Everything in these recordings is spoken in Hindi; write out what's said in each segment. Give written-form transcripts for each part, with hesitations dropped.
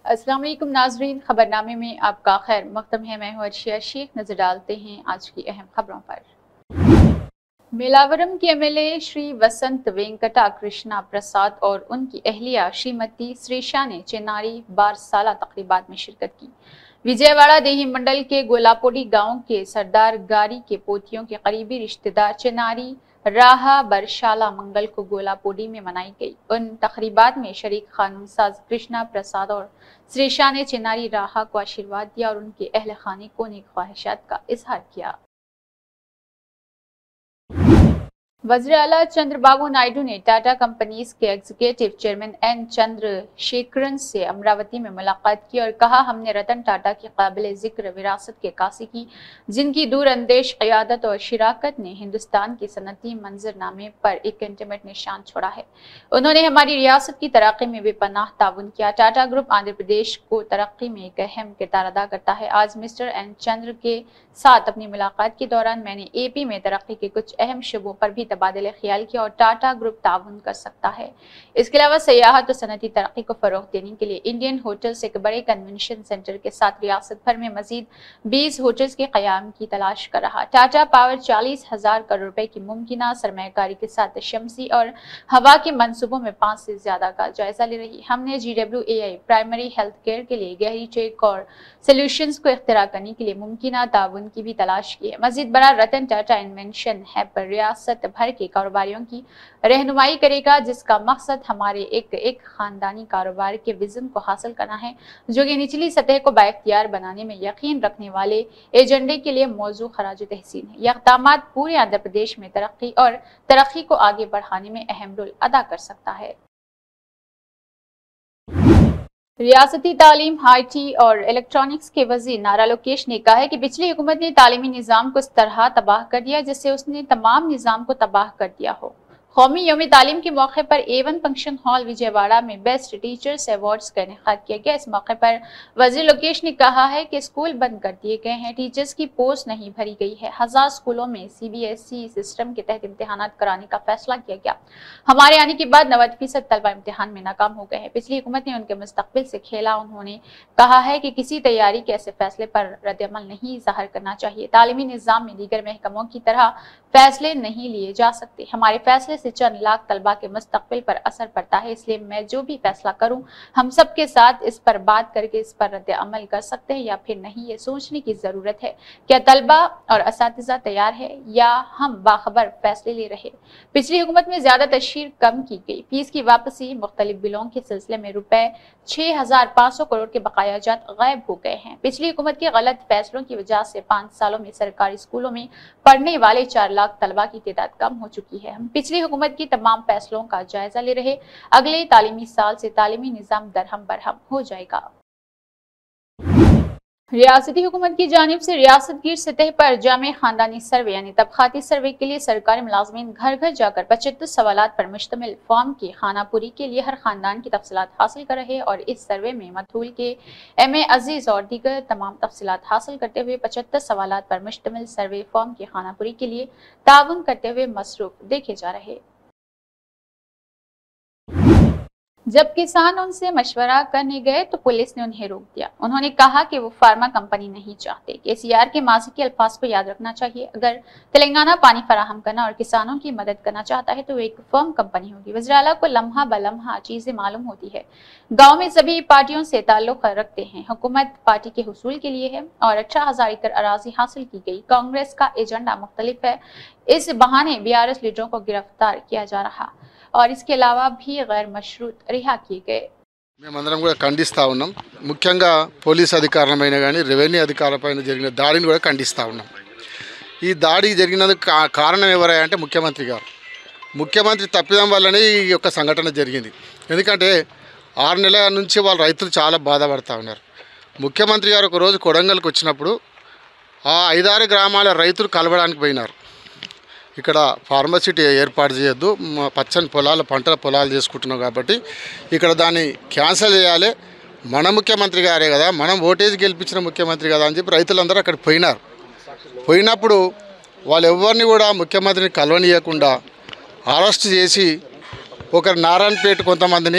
अस्सलाम वालेकुम नाजरीन, खबरनामे में आपका खैर मकदम है। मैं हूं अर्शिया शेख। नजर डालते हैं आज की अहम खबरों पर। मेलावरम के एमएलए श्री वसंत वेंकटा कृष्णा प्रसाद और उनकी अहलिया श्रीमती श्रीशा ने चेन्नारी 12 साला तकरीबात में शिरकत की। विजयवाड़ा देही मंडल के गोलापोडी गांव के सरदार गारी के पोतियों के करीबी रिश्तेदार चेनारी राहा बरशाला मंगल को गोलापोडी में मनाई गई। उन तकरीबात में शरीक कानून साज कृष्णा प्रसाद और श्रीशा ने चेनारी राहा को आशीर्वाद दिया और उनके अहल खाने को नेक ख्वाहिशात का इजहार किया। वज़ीर आला चंद्रबाबू नायडू ने टाटा कंपनीज के एग्जीक्यूटिव चेयरमैन एन चंद्रशेखरन से अमरावती में मुलाकात की और कहा, हमने रतन टाटा की काबिल जिक्र विरासत की अक्कासी की, जिनकी दूरअंदेश क़यादत और शिराकत ने हिंदुस्तान की सनती मंजरनामे पर एक इंटीमेट निशान छोड़ा है। उन्होंने हमारी रियासत की तरक्की में बेपनाह ताउन किया। टाटा ग्रुप आंध्र प्रदेश को तरक्की में एक अहम किरदार अदा करता है। आज मिस्टर एन चंद्र के साथ अपनी मुलाकात के दौरान मैंने एपी में तरक्की के कुछ अहम शुबों पर भी तबादले ख्याल किया और टाटा ग्रुप ताउन कर सकता है। इसके अलावा सयाहत और सनती तरक्की को फरोग देने के लिए इंडियन होटल्स एक बड़े कन्वेंशन सेंटर के साथ रियासत भर में मजीद 20 होटल्स के कयाम की तलाश कर रहा। टाटा पावर 40,000 करोड़ रुपए की मुमकिना सरमायाकारी के साथ शमसी और हवा के मंसूबों में 5 से ज्यादा का जायजा ले रही। हमने GWAI प्राइमरी हेल्थ केयर के लिए गहरी टेक और सोल्यूशंस को इख्तिरा करने के लिए मुमकिना ताउन की भी तलाश की है। मजीद बड़ा रतन टाटा इन्वेंशन है पर रियासत भर के कारोबारियों की रहनुमाई करेगा, जिसका मकसद हमारे एक खानदानी कारोबार के विजन को हासिल करना है, जो कि निचली सतह को बाइख्तियार बनाने में यकीन रखने वाले एजेंडे के लिए मौजू खराज तहसीन है। यह इक़दामात पूरे आंध्र प्रदेश में तरक्की और तरक्की को आगे बढ़ाने में अहम रोल अदा कर सकता है। रियासती तालीम, IT और इलेक्ट्रॉनिक्स के वजीर नारा लोकेश ने कहा है कि पिछली हुकूमत ने तालीमी निज़ाम को इस तरह तबाह कर दिया जिससे उसने तमाम निज़ाम को तबाह कर दिया हो। कौमी यौम तालीम के मौके पर A1 फंक्शन हॉल विजयवाड़ा में बेस्ट टीचर्स अवार्ड्स का इनेकाद किया गया। इस मौके पर वजीर लोकेश ने कहा है कि स्कूल बंद कर दिए गए हैं, टीचर्स की पोस्ट नहीं भरी गई है। 1000 स्कूलों में CBSE सिस्टम के तहत इम्तिहानात कराने का फैसला किया गया। हमारे आने के बाद 90% तलबा इम्तिहान में नाकाम हो गए हैं। पिछली हुकूमत ने उनके मुस्तकबिल से खेला। उन्होंने कहा है कि किसी तैयारी के ऐसे फैसले पर रद्दअमल नहीं ज़ाहिर करना चाहिए। तालीमी निज़ाम में दीगर महकमों की तरह फैसले नहीं लिए जा सकते। हमारे फैसले से चंद लाख तलबा के मुस्तकबिल पर असर पड़ता है, इसलिए मैं जो भी फैसला करूं, हम सब के साथ इस पर बात करके इस पर रद्द अमल कर सकते हैं या फिर नहीं। ये सोचने की जरूरत है क्या तलबा और असातिज़ा तैयार है या हम बाखबर फैसले ले रहे। पिछली हुकूमत में ज्यादा तशहीर कम की गई। फीस की वापसी, मुख्तलिफ बिलों के सिलसिले में रुपए 6500 करोड़ के बकायाजात गायब हो गए हैं। पिछली हुकूमत के गलत फैसलों की वजह से 5 सालों में सरकारी स्कूलों में पढ़ने वाले 4 लाख तलबा की तादाद कम हो चुकी है। हम पिछली हुकूमत की तमाम फैसलों का जायजा ले रहे। अगले तालीमी साल से तालीमी निज़ाम दरहम बरहम हो जाएगा। रियासती हुकूमत की जानिब से रियासत गिर सतह पर जामे खानदानी सर्वे यानी तबकाती सर्वे के लिए सरकारी मुलाजमीन घर घर जाकर 75 सवालात पर मुश्तमिल फॉर्म की खानापुरी के लिए हर खानदान की तफसीलात हासिल कर रहे और इस सर्वे में मथूल के MA अजीज और दीगर तमाम तफसीलात हासिल करते हुए 75 सवालात पर मुश्तमिल सर्वे फॉर्म की खानापुरी के लिए ताउन करते हुए मसरूफ देखे जा रहे। जब किसान उनसे मशवरा करने गए तो पुलिस ने उन्हें रोक दिया। उन्होंने कहा कि वो फार्मा कंपनी नहीं चाहते। KCR के माजी के अल्फाज को याद रखना चाहिए। अगर तेलंगाना पानी फराहम करना और किसानों की मदद करना चाहता है तो एक फर्म कंपनी होगी। वज़ीर आला को लम्हा बलम्हा चीजें मालूम होती है। गाँव में सभी पार्टियों से ताल्लुक रखते हैं। हुकूमत पार्टी के हुसूल के लिए है और 18,000 एकड़ अराजी हासिल की गई। कांग्रेस का एजेंडा मुख्तलिफ है। इस बहाने BRS लीडरों को गिरफ्तार किया जा रहा और इसके अलावा भी गैर मशरूत रिहा किए गए। మేమందరం కూడా ఖండిస్తూ ఉన్నాం। ముఖ్యంగా పోలీస్ అధికారులపైన కానీ రెవెన్యూ అధికారులపైన జరిగిన దాడిని కూడా ఖండిస్తూ ఉన్నాం। ఈ దాడి జరిగినందుకు కారణం ఎవరంటే ముఖ్యమంత్రి గారు। ముఖ్యమంత్రి తప్పిదం వల్లనే ఈ యొక్క సంఘటన జరిగింది। ఎందుకంటే 6 నెలల నుంచి వాళ్ళ రైతులు చాలా బాధపడుతూ ఉన్నారు। ముఖ్యమంత్రి గారు ఒకరోజు కొడంగల్కి వచ్చినప్పుడు ఆ 5-6 గ్రామాల రైతులు కలవడానికి పోయినారు। ఇక్కడ ఫార్మసిటీ ఏర్పాటు చేయొద్దు, పచ్చని పొలాలు పంటల పొలాలు చేసుకుంటున్నాం కాబట్టి ఇక్కడ దాన్ని క్యాన్సిల్ చేయాలి, మన ముఖ్యమంత్రి గారే కదా, మనం ఓటేజ్ గెలిపించిన ముఖ్యమంత్రి కదా అని చెప్పి రైతులందరూ అక్కడికి పోయినారు। పోయినప్పుడు వాళ్ళు ఎవరిని కూడా ముఖ్యమంత్రిని కలవనీయకుండా అరెస్ట్ చేసి ఒకరు నారాయణపేట కొంతమందిని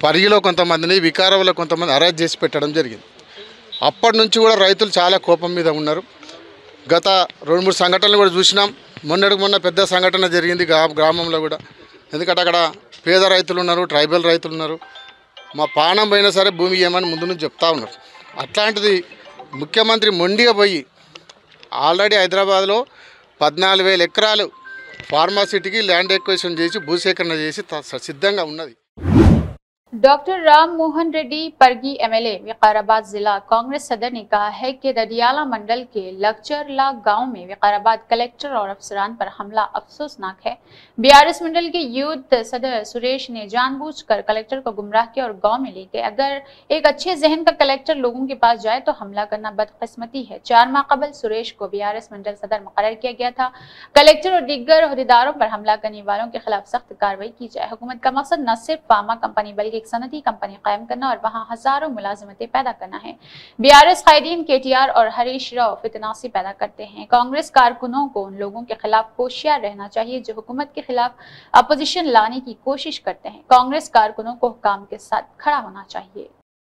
పరిగిలో కొంతమందిని, వికారాబాద్లో కొంతమంది అరెస్ట్ చేసి పెట్టడం జరిగింది. అప్పటి నుంచి కూడా రైతులు చాలా కోపం మీద ఉన్నారు. గత 2-3 సంఘటనలు కూడా చూసినాం. మొన్న పెద్ద సంఘటన జరిగింది గ్రామంలో కూడా. ఎందుకంటే అక్కడ పేద రైతులు ఉన్నారు, ట్రైబల్ రైతులు ఉన్నారు. మా పానం పోయినా సరే భూమి ఏమని ముందు నుంచి చెప్తా ఉన్నారు. అట్లాంటిది ముఖ్యమంత్రి మొండిగా పోయి ఆల్రెడీ హైదరాబాద్లో 14,000 ఎకరాలు ఫార్మాసిటీకి ల్యాండ్ ఎక్విజిషన్ చేసి భూసేకరణ చేసి సిద్ధంగా ఉన్నది. डॉक्टर राम मोहन रेड्डी परगी एमएलए विकाराबाद जिला कांग्रेस सदर ने कहा है कि ददियाला मंडल के लक्चरला गांव में विकाराबाद कलेक्टर और अफसरान पर हमला अफसोसनाक है। बीआरएस मंडल के यूथ सदर सुरेश ने जानबूझकर कलेक्टर को गुमराह किया और गांव में ले गए। अगर एक अच्छे जहन का कलेक्टर लोगों के पास जाए तो हमला करना बदकिस्मती है। 4 माह कबल सुरेश को बीआरएस मंडल सदर मुकर्रर किया गया था। कलेक्टर और दीगर ओहदेदारों पर हमला करने वालों के खिलाफ सख्त कार्रवाई की जाए। हुकूमत का मकसद न सिर्फ फार्मा कंपनी बल्कि एक सनती कंपनी कायम करना और वहां हजारों मुलाजिमतें पैदा करना है। बीआरएस कायदीन केटीआर और हरीश राव फितनासी पैदा करते हैं। कांग्रेस कारकुनों को उन लोगों के खिलाफ होशियार रहना चाहिए जो हुकूमत के खिलाफ अपोजिशन लाने की कोशिश करते हैं। कांग्रेस कारकुनों को हुकाम के साथ खड़ा होना चाहिए।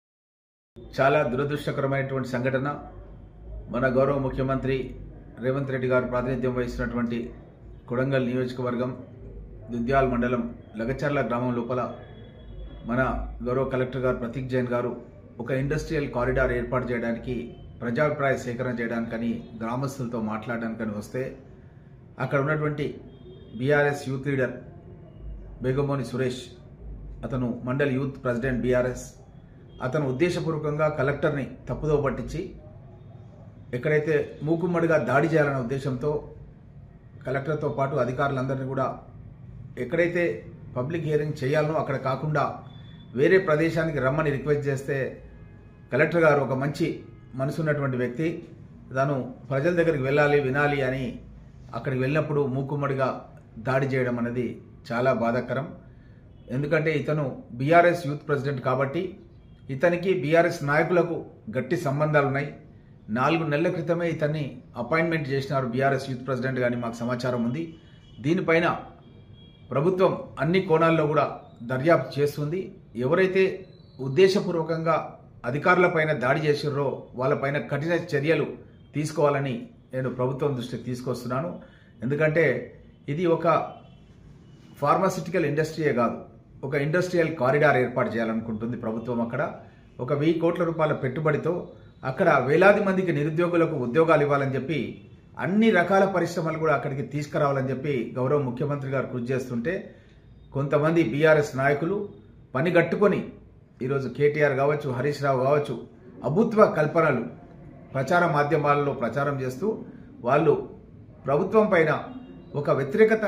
చాలా దురదృష్టకరమైనటువంటి సంఘటన మన గౌరవ ముఖ్యమంత్రి రేవంత్ రెడ్డి గారు ప్రాతినిధ్యం వహిస్తున్నటువంటి కొడంగల్ నియోజకవర్గం దుద్యాల మండలం లగచర్ల గ్రామం లోపల మన గౌరవ కలెక్టర్ గారు ప్రతీక్ జైన్ గారు ఒక ఇండస్ట్రియల్ కారిడార్ ఏర్పాటు చేయడానికి ప్రజాభిప్రాయ సేకరణ చేయడానికని గ్రామస్తులతో మాట్లాడడానికని వస్తే అక్కడ ఉన్నటువంటి BRS youth leader Begamoni Suresh, అతను మండల్ యూత్ ప్రెసిడెంట్ బీఆర్ఎస్, అతను ఉద్దేశపూర్వకంగా కలెక్టర్ని తప్పుదో పట్టించి ఎక్కడైతే మూకుమ్మడిగా దాడి చేయాలనే ఉద్దేశంతో కలెక్టర్తో పాటు అధికారులందరినీ కూడా ఎక్కడైతే పబ్లిక్ హియరింగ్ చేయాలనో అక్కడ కాకుండా వేరే ప్రదేశానికి రమ్మని రిక్వెస్ట్ చేస్తే కలెక్టర్ గారు ఒక మంచి మనసున్నటువంటి వ్యక్తి, తాను ప్రజల దగ్గరికి వెళ్ళాలి వినాలి అని అక్కడికి వెళ్ళినప్పుడు మూకుమ్మడిగా దాడి చేయడం అనేది చాలా బాధాకరం. ఎందుకంటే ఇతను బీఆర్ఎస్ యూత్ ప్రెసిడెంట్ కాబట్టి ఇతనికి బీఆర్ఎస్ నాయకులకు గట్టి సంబంధాలు ఉన్నాయి. 4 నెలల క్రితమే ఇతన్ని అపాయింట్మెంట్ చేసినారు బీఆర్ఎస్ యూత్ ప్రెసిడెంట్ గాని మాకు సమాచారం ఉంది. దీనిపైన ప్రభుత్వం అన్ని కోణాల్లో కూడా దర్యాప్తు చేస్తుంది. ఎవరైతే ఉద్దేశపూర్వకంగా అధికారులపైన దాడి చేసిర్రో వాళ్ళపైన కఠిన చర్యలు తీసుకోవాలని నేను ప్రభుత్వం దృష్టికి తీసుకొస్తున్నాను. ఎందుకంటే ఇది ఒక ఫార్మాసిటికల్ ఇండస్ట్రీయే కాదు, ఒక ఇండస్ట్రియల్ కారిడార్ ఏర్పాటు చేయాలనుకుంటుంది ప్రభుత్వం. అక్కడ ఒక 1000 కోట్ల రూపాయల పెట్టుబడితో అక్కడ వేలాది మందికి నిరుద్యోగులకు ఉద్యోగాలు ఇవ్వాలని చెప్పి అన్ని రకాల పరిశ్రమలు కూడా అక్కడికి తీసుకురావాలని చెప్పి గౌరవ ముఖ్యమంత్రి గారు కృషి చేస్తుంటే కొంతమంది బీఆర్ఎస్ నాయకులు పని గట్టుకొని ఈరోజు కేటీఆర్ కావచ్చు, హరీష్ రావు కావచ్చు, అభూత్వ కల్పనలు ప్రచార మాధ్యమాలలో ప్రచారం చేస్తూ వాళ్ళు ప్రభుత్వం పైన ఒక వ్యతిరేకత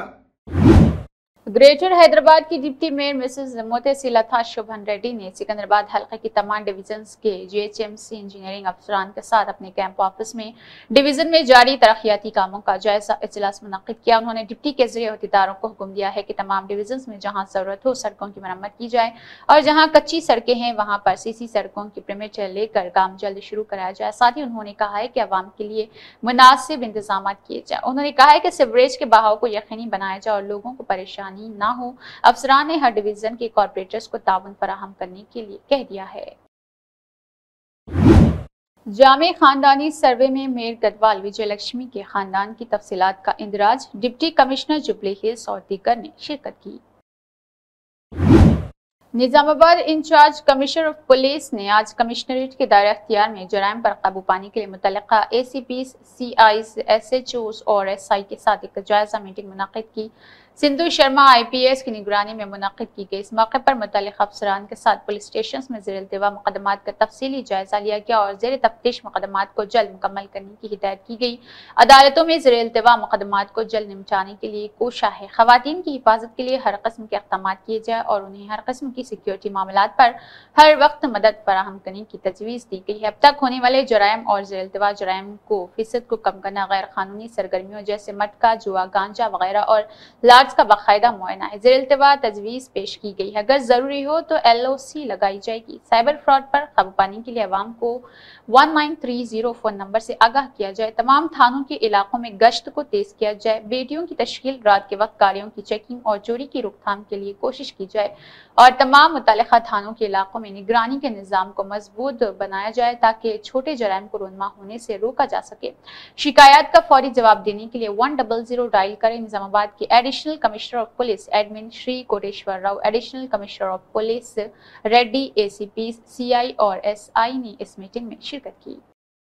ग्रेटर हैदराबाद की deputy mayor Mrs Motesi Latha Shoban Reddy ने सिकंदराबाद हल्के की तमाम डिवीजन्स के जीएचएमसी इंजीनियरिंग अफसरान के साथ अपने कैंप ऑफिस में डिवीजन में जारी तरक्याती कामों का जायजा इजलास मुनक्किद किया। उन्होंने डिप्टी के जरिए अहदेदारों को हुक्म दिया है कि तमाम डिवीजन्स में जहां जरूरत हो सड़कों की मरम्मत की जाए और जहां कच्ची सड़कें हैं वहां पर सीसी सड़कों की परमिट लेकर काम जल्द शुरू कराया जाए। साथ ही उन्होंने कहा है कि अवाम के लिए मुनासिब इंतजाम किए जाए। उन्होंने कहा है कि सीवरेज के बहाव को यकीनी बनाया जाए और लोगों को परेशानी ना हो। अफसरान ने हर डिवीजन के कॉर्पोरेटर्स को ताउन फराहम करने के लिए कह दिया है। जामे खानदानी सर्वे में मेयर गढ़वाल विजय लक्ष्मी के खानदान की तफसीलात का इंदराज, डिप्टी कमिश्नर जुबली हिल्स और दीगर ने शिरकत की। Nizamabad incharge commissioner of police ने आज कमिश्नरेट के दायरा अख्तियार में जराइम पर काबू पाने के लिए मुतल्लिका एसीपी, सीआईज, एसएचओस और एसआई के साथ एक जायजा मीटिंग मुनक्किद की। सिंधु शर्मा आईपीएस की निगरानी में मुनक्किद की गई। इस मौके पर मुतल्लिका अफसरान के साथ पुलिस स्टेशन में ज़ेर इल्तिवा मुकदमात का तफसीली जायजा लिया गया और ज़ेर तफ्तीश मुकदमात को जल्द मुकम्मल करने की हिदायत की गई। अदालतों में ज़ेर इल्तिवा मुकदमात को जल्द निपटाने के लिए कोशा है। खवातीन की हिफाजत के लिए हर किस्म के इक़दाम किए जाए और उन्हें हर किस्म की सिक्योरिटी मामलात पर हर वक्त मदद फराहम करने की तजवीज़ दी गई है। अब तक होने वाले जराइम और ज़ेर इल्तिवा जराइम को फ़ीसद को कम करना, गैर कानूनी सरगर्मियों जैसे मटका, जुआ, गांजा वगैरह और लाठ जहाज का बाकायदा मुआयना है। ज़ेर-इल्तिवा तजवीज़ पेश की गई है, अगर ज़रूरी हो तो LOC लगाई जाएगी। साइबर फ्रॉड पर काबू पाने के लिए अवाम को 1930 फोन नंबर से आगाह किया जाए। तमाम थानों के इलाकों में गश्त को तेज किया जाए। बेटियों की तश्कील, रात के वक्त कारियों की चेकिंग और चोरी की रोकथाम के लिए कोशिश की जाए और तमाम मुतल्लिका थानों के इलाकों में निगरानी के निज़ाम को मजबूत बनाया जाए ताकि छोटे जराइम को रोनमा होने से रोका जा सके। शिकायत का फौरी जवाब देने के लिए 100 डायल करें। निजामाबाद के additional commissioner of police admin Shri Koteswara Rao, additional commissioner of police Reddy, ACP, CI और SI ने इस मीटिंग में शिरकत की।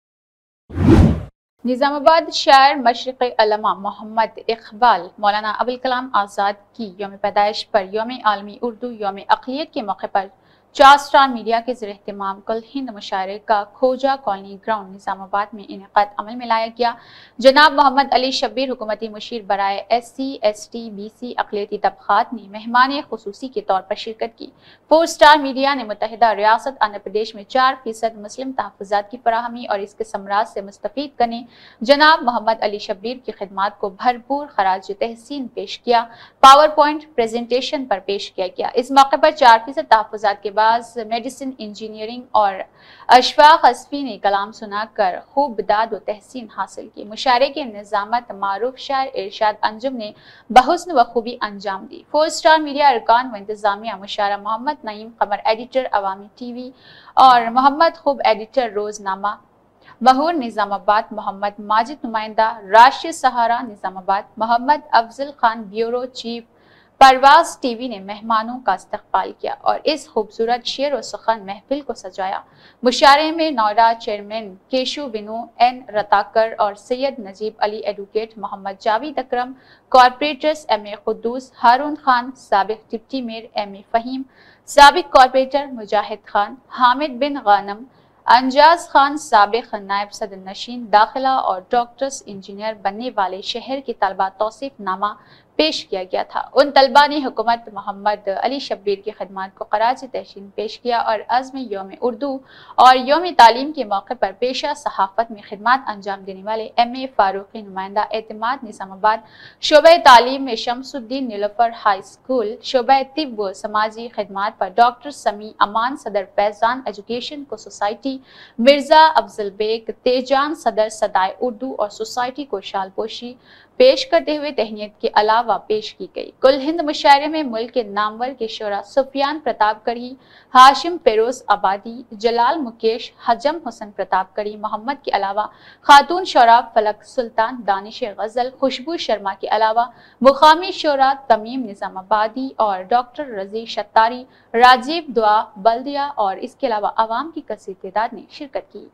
निजामाबाद शायर मशरिक़ अल्लमा मोहम्मद इकबाल मौलाना अबुल कलाम आज़ाद की यौम पैदाइश पर यौम आलमी उर्दू यौम अक़लियत के मौके पर 4 स्टार मीडिया के ज़रिए इह्तिमाम कुल हिंद मुशायरे का खोजा कॉलोनी ग्राउंड निजामाबाद में इनेकाद अमल में लाया गया। जनाब मोहम्मद अली शब्बीर हुकूमती मुशीर बराए SC, ST, BC अक़लियती तबक़ात ने मेहमान ख़ुसूसी के तौर पर शिरकत की। 4 स्टार मीडिया ने मुत्तहिदा रियासत आंध्र प्रदेश में 4% मुस्लिम तहफ़्फ़ुज़ात की फराहमी और इसके समराज से मुस्तफ़ीद करने जनाब मोहम्मद अली शब्बीर की खिदमात को भरपूर खराज तहसीन पेश किया। पावर पॉइंट प्रेजेंटेशन पर पेश किया गया। इस मौके पर 4% तहफ़्फ़ुज़ात के मेडिसिन, इंजीनियरिंग और अशफाक हस्फी ने कलाम सुनाकर खूब दाद व तहसीन हासिल की। मुशायरे के निज़ामत मारूफ शायर इरशाद अंजुम ने बहुस्न व खूबी अंजाम दी। 4 स्टार मीडिया अरकान व इंतजामिया मुशारा मोहम्मद नईम कमर एडिटर अवामी TV और मोहम्मद खूब एडिटर रोजनामा महूर निजामाबाद, मोहम्मद माजिद नुमाइंदा Rashtriya Sahara Nizamabad, Mohammed Afzal Khan bureau chief Parwaz TV ने मेहमानों का इस्तकबाल किया और इस खूबसूरत शेर व सुखन महफिल को सजाया। मुशायरे में नोएडा चेयरमैन केशु विनू N रताकर और Syed Najeeb Ali advocate, Mohammed Javed Akram, corporators MA Quddus, Haroon Khan साबिक डिप्टी मेयर MA फहीम, साबिक कॉर्पोरेटर मुजाहिद खान, हामिद बिन गानम, अंजाज खान साबिक नायब सदर नशीन दाखिला और डॉक्टर्स इंजीनियर बनने वाले शहर के तलबा तौसीफ नामा पेश किया गया था। उन तलबा ने हुकूमत मोहम्मद अली शब्बीर की खिदमत को खराज तहसीन पेश किया और अज़्म यौम उर्दू और यौम तालीम के मौके पर पेशा सहाफ़त में खिदमत अंजाम देने वाले MA फारूकी नुमाइंदा एतमाद निजामाबाद, शोबे तालीम में शमसुद्दीन नीलोफर हाई स्कूल, शोबे तिब व समाजी खिदमत पर डॉक्टर समी अमान सदर फैजान एजुकेशन को सोसाइटी, मिर्जा अफजल बेग तेजान सदर सदाए उर्दू और सोसाइटी को शालपोशी पेश करते हुए तहनीत के अलावा पेश की गई। कुल हिंद मुशायरे में मुल्क के नामवर के शोरा सुफियान प्रतापगढ़ी, हाशिम फेरोज आबादी, जलाल मुकेश, हजम हुसैन प्रतापगढ़ी, मोहम्मद के अलावा खातून शोरा फलक सुल्तान, दानिश गजल, खुशबू शर्मा के अलावा मुकामी शोरा तमीम निजामाबादी और डॉक्टर रजी शत्तारी, राजीव दुआ बल्दिया और इसके अलावा आवाम की कसीर तादाद ने शिरकत की।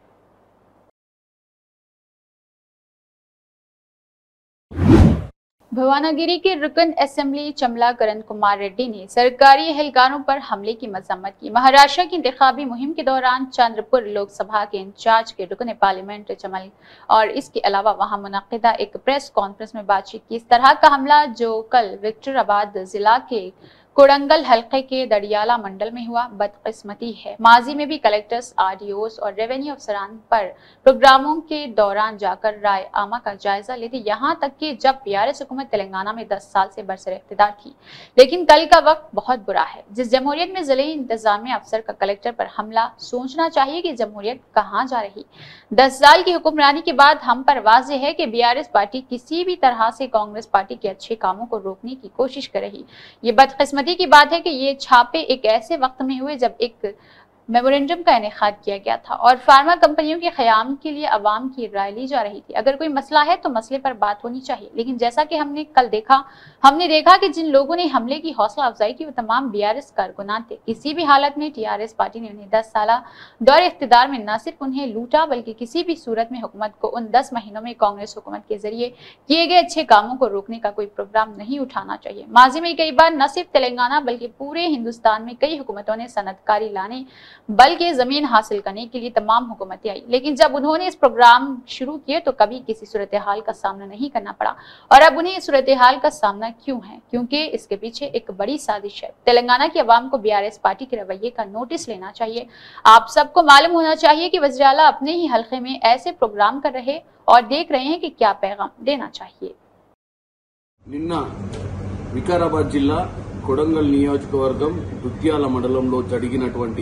भवानागिरी के रुकन असेंबली चमला करण कुमार रेड्डी ने सरकारी एहलकारों पर हमले की मजम्मत की। महाराष्ट्र की इंतखाबी मुहिम के दौरान चंद्रपुर लोकसभा के इंचार्ज के रुकन पार्लियामेंट चमल और इसके अलावा वहां मुनक्किदा एक प्रेस कॉन्फ्रेंस में बातचीत की। इस तरह का हमला जो कल विक्टोराबाद जिला के कोड़ंगल हल्के के दड़ियाला मंडल में हुआ बदकिस्मती है। माजी में भी कलेक्टर्स, RDOs और रेवेन्यू अफसरान पर प्रोग्रामों के दौरान जाकर राय आमा का जायजा लेते, यहाँ तक कि जब BRS हुकूमत तेलंगाना में 10 साल से बरसर इख्तिदार थी। लेकिन कल का वक्त बहुत बुरा है। जिस जमहूरियत में जिले इंतजामिया अफसर का कलेक्टर पर हमला, सोचना चाहिए कि जमहूरियत कहाँ जा रही। 10 साल की हुक्मरानी के बाद हम पर वाज़ेह है कि BRS पार्टी किसी भी तरह से कांग्रेस पार्टी के अच्छे कामों को रोकने की कोशिश कर रही। ये बदकिस्मती की बात है कि ये छापे एक ऐसे वक्त में हुए जब एक मेमोरेंडम का इनेकाद किया गया था और फार्मा कंपनियों के क़याम के लिए अवाम की राय ली जा रही थी। अगर कोई मसला है तो मसले पर बात होनी चाहिए। लेकिन जैसा कि हमने कल देखा, हमने देखा कि जिन लोगों ने हमले की हौसला अफजाई की वो तमाम BRS कारकुनान थे। किसी भी हालत में TRS पार्टी ने उन्हें 10 साल दौर इख्तिदार में न सिर्फ उन्हें लूटा बल्कि किसी भी सूरत में हुकूमत को उन 10 महीनों में कांग्रेस हुकूमत के जरिए किए गए अच्छे कामों को रोकने का कोई प्रोग्राम नहीं उठाना चाहिए। माजी में कई बार न सिर्फ तेलंगाना बल्कि पूरे हिंदुस्तान में कई हुकूमतों ने सनतकारी लाने बल्कि जमीन हासिल करने के लिए तमाम हुकूमतें आई, लेकिन जब उन्होंने इस प्रोग्राम शुरू किए तो कभी किसी सूरत हाल का सामना नहीं करना पड़ा। और अब उन्हें इस सूरत हाल का सामना क्यों है? क्योंकि इसके पीछे एक बड़ी साजिश है। तेलंगाना की आवाम को BRS पार्टी के रवैये का नोटिस लेना चाहिए। आप सबको मालूम होना चाहिए कि वज़ीर आला अपने ही हल्के में ऐसे प्रोग्राम कर रहे और देख रहे हैं कि क्या पैगाम देना चाहिए। నిన్న వికారాబాద్ జిల్లా కొడంగల్ నియోజకవర్గం దుద్యాల మండలంలో జరిగినటువంటి